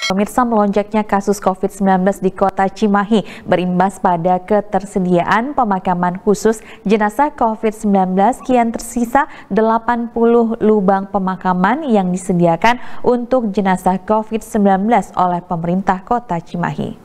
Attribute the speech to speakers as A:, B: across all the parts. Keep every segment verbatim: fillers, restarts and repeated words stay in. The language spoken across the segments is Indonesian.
A: Pemirsa, melonjaknya kasus covid sembilan belas di Kota Cimahi berimbas pada ketersediaan pemakaman khusus jenazah covid sembilan belas. Kian tersisa delapan puluh lubang pemakaman yang disediakan untuk jenazah covid sembilan belas oleh pemerintah Kota Cimahi.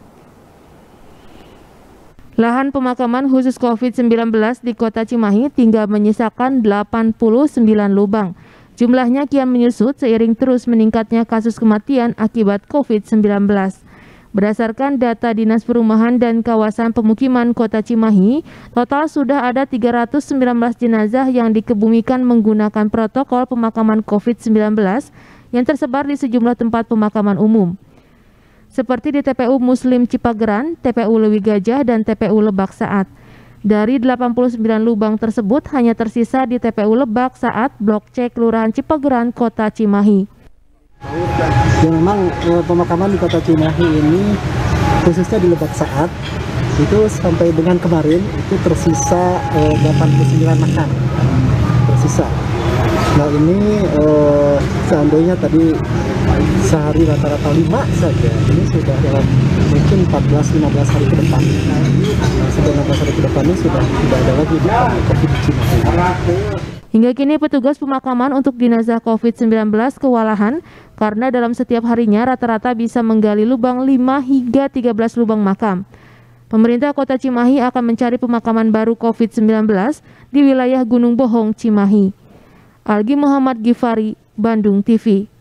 B: Lahan pemakaman khusus covid sembilan belas di Kota Cimahi tinggal menyisakan delapan puluh sembilan lubang. Jumlahnya kian menyusut seiring terus meningkatnya kasus kematian akibat covid sembilan belas. Berdasarkan data Dinas Perumahan dan Kawasan Pemukiman Kota Cimahi, total sudah ada tiga ratus sembilan belas jenazah yang dikebumikan menggunakan protokol pemakaman covid sembilan belas yang tersebar di sejumlah tempat pemakaman umum. Seperti di T P U Muslim Cipageran, T P U Lewi Gajah, dan T P U Lebak Saat. Dari delapan puluh sembilan lubang tersebut hanya tersisa di T P U Lebak Saat, Blok C, Kelurahan Cipageran, Kota Cimahi.
C: Ya, memang eh, pemakaman di Kota Cimahi ini, khususnya di Lebak Saat, itu sampai dengan kemarin itu tersisa eh, delapan puluh sembilan makam tersisa. Nah ini eh, seandainya tadi sehari rata-rata lima saja, ini sudah dalam mungkin empat belas lima belas hari ke depan. Nah, sudah enam belas hari ke depan ini sudah tidak ada lagi COVID di Cimahi.
B: Hingga kini petugas pemakaman untuk jenazah covid sembilan belas kewalahan karena dalam setiap harinya rata-rata bisa menggali lubang lima hingga tiga belas lubang makam. Pemerintah Kota Cimahi akan mencari pemakaman baru covid sembilan belas di wilayah Gunung Bohong, Cimahi. Algi Muhammad Gifari, Bandung T V.